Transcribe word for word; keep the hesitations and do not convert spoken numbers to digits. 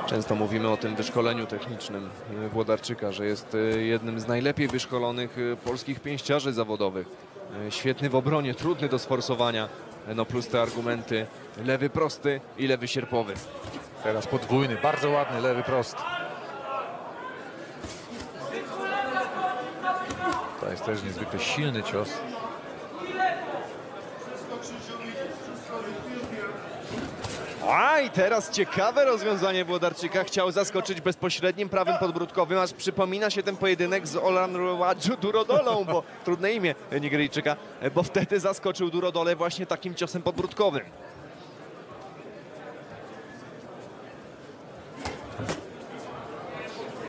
Często mówimy o tym wyszkoleniu technicznym Włodarczyka, że jest jednym z najlepiej wyszkolonych polskich pięściarzy zawodowych. Świetny w obronie, trudny do sforsowania. No plus te argumenty lewy prosty i lewy sierpowy. Teraz podwójny, bardzo ładny lewy prosty. To jest też niezwykle silny cios. A i teraz ciekawe rozwiązanie Włodarczyka. Chciał zaskoczyć bezpośrednim prawym podbródkowym, aż przypomina się ten pojedynek z Olanruwadżu Durodolą, bo trudne imię Nigeryjczyka, bo wtedy zaskoczył Durodolę właśnie takim ciosem podbródkowym.